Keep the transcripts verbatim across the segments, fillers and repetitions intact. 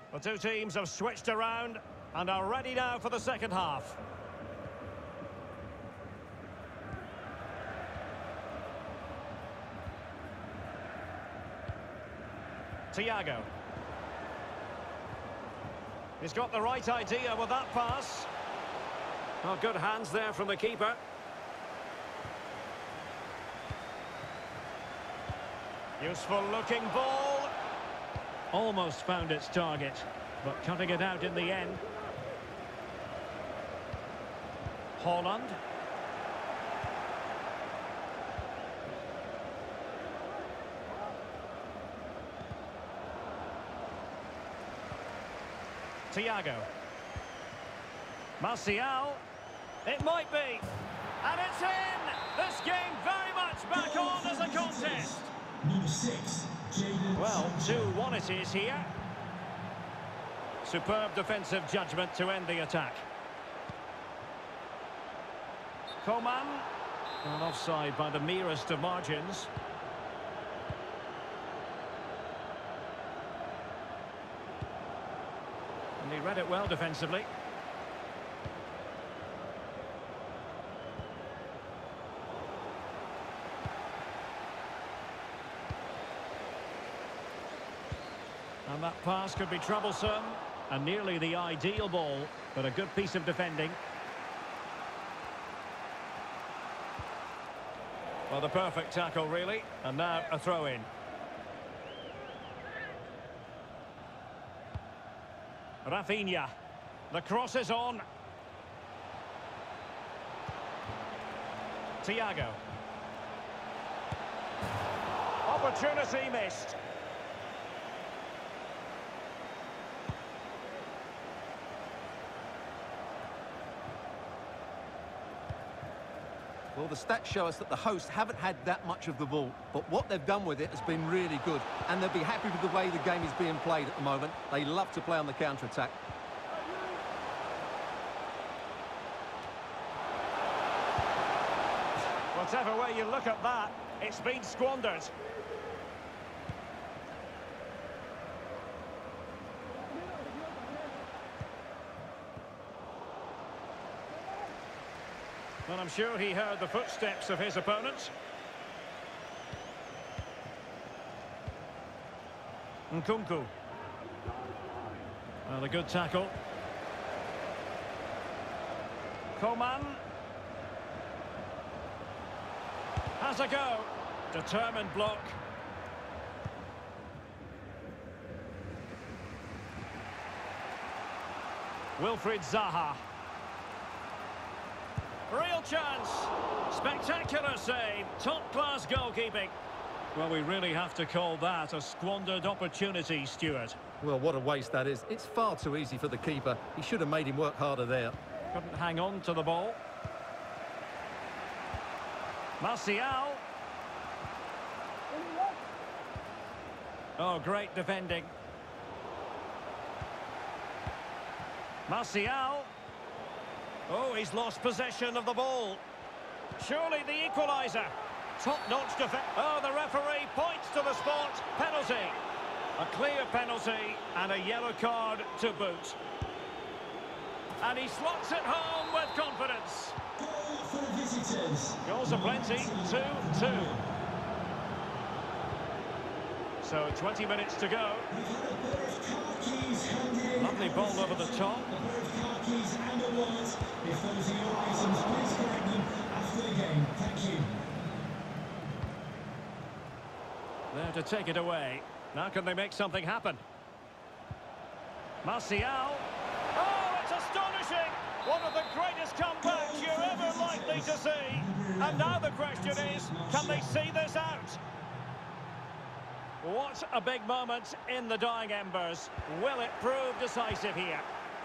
The two teams have switched around and are ready now for the second half. Thiago. He's got the right idea with that pass. Oh, good hands there from the keeper. Useful looking ball. Almost found its target, but cutting it out in the end. Haaland. Thiago. Martial. It might be. And it's in! This game very much back on as a contest. Number six, Jadon. Well, two one it is here. Superb defensive judgment to end the attack. Coman. And offside by the merest of margins. And he read it well defensively. And that pass could be troublesome. And nearly the ideal ball, but a good piece of defending. Well, the perfect tackle, really. And now a throw-in. Rafinha. The cross is on. Thiago. Opportunity missed. Well, the stats show us that the hosts haven't had that much of the ball, but what they've done with it has been really good, and they'll be happy with the way the game is being played at the moment. They love to play on the counter-attack. Whatever way you look at that, it's been squandered. And I'm sure he heard the footsteps of his opponents. Nkunku. Well, a good tackle. Coman. Has a go. Determined block. Wilfried Zaha. Real chance. Spectacular save. Top-class goalkeeping. Well, we really have to call that a squandered opportunity, Stuart. Well, what a waste that is. It's far too easy for the keeper. He should have made him work harder there. Couldn't hang on to the ball. Martial. Oh, great defending. Martial. Oh, he's lost possession of the ball. Surely the equaliser. Top-notch defense. Oh, the referee points to the spot. Penalty. A clear penalty and a yellow card to boot. And he slots it home with confidence. Goal for visitors. Goals are plenty. two two. So twenty minutes to go. We've had a pair of car keys handed in. Lovely ball over the top. A pair of car keys and a wallet. If those are your items, please collect them after the game. Thank you. There to take it away. Now can they make something happen? Martial. Oh, it's astonishing! One of the greatest comebacks you're ever likely to see. And now the question is, can they see this out? What a big moment in the dying embers. Will it prove decisive here?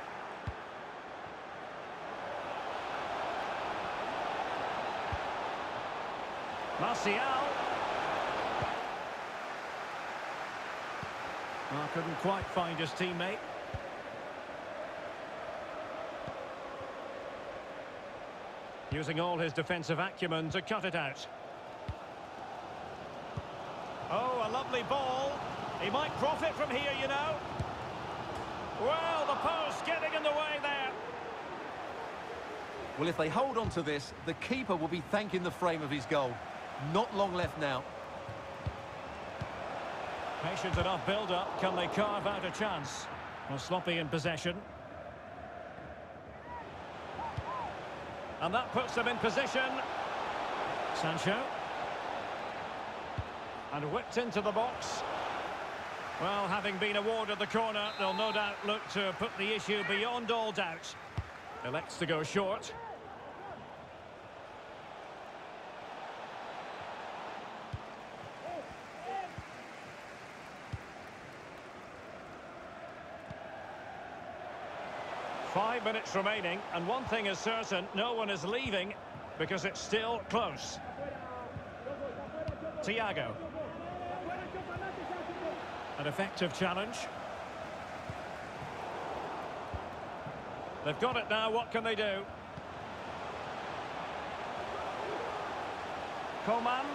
Martial. Well, couldn't quite find his teammate. Using all his defensive acumen to cut it out. Oh, a lovely ball. He might profit from here, you know. Well, the post getting in the way there. Well, if they hold on to this, the keeper will be thanking the frame of his goal. Not long left now. Patient enough build-up. Can they carve out a chance? Well, sloppy in possession. And that puts them in position. Sancho. And whipped into the box. Well, having been awarded the corner, they'll no doubt look to put the issue beyond all doubt. Elects to go short. Five minutes remaining, and one thing is certain, no one is leaving because it's still close. Thiago. An effective challenge. They've got it now, what can they do? Coman.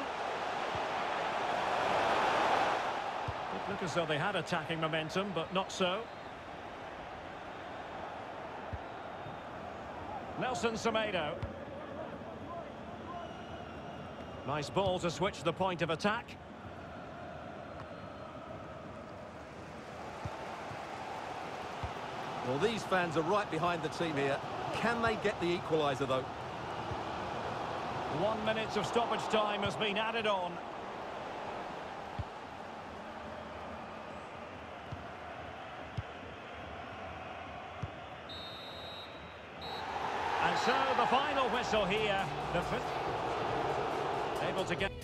It looked as though they had attacking momentum, but not so. Nelson Semedo. Nice ball to switch the point of attack. Well, these fans are right behind the team here. Can they get the equaliser, though? One minute of stoppage time has been added on. And so the final whistle here. The fifth. Able to get...